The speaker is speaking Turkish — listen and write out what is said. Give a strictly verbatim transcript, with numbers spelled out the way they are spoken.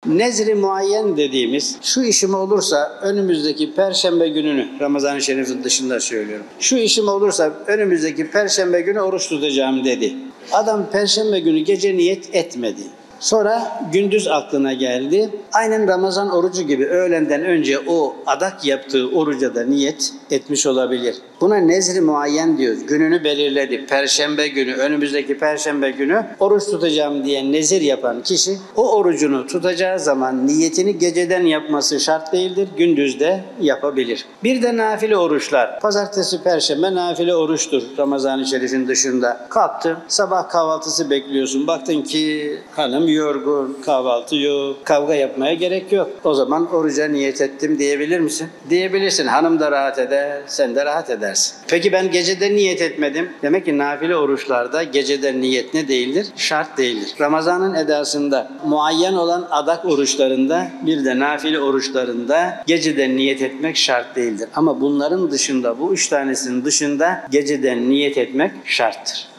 Nezri muayyen dediğimiz, şu işim olursa önümüzdeki Perşembe gününü, Ramazan-ı Şerif'in dışında söylüyorum. Şu işim olursa önümüzdeki Perşembe günü oruç tutacağım dedi. Adam Perşembe günü gece niyet etmedi. Sonra gündüz aklına geldi. Aynen Ramazan orucu gibi öğlenden önce o adak yaptığı oruca da niyet etmiş olabilir. Buna nezri muayyen diyoruz. Gününü belirledi. Perşembe günü, önümüzdeki Perşembe günü oruç tutacağım diye nezir yapan kişi o orucunu tutacağı zaman niyetini geceden yapması şart değildir. Gündüz de yapabilir. Bir de nafile oruçlar. Pazartesi, Perşembe nafile oruçtur Ramazan-ı Şerif'in dışında. Kalktın, sabah kahvaltısı bekliyorsun. Baktın ki hanım yorgun, kahvaltı yok, kavga yapmaya gerek yok. O zaman oruca niyet ettim diyebilir misin? Diyebilirsin. Hanım da rahat eder, sen de rahat edersin. Peki ben gecede niyet etmedim. Demek ki nafile oruçlarda gecede niyet ne değildir? Şart değildir. Ramazan'ın edasında muayyen olan adak oruçlarında bir de nafile oruçlarında geceden niyet etmek şart değildir. Ama bunların dışında, bu üç tanesinin dışında geceden niyet etmek şarttır.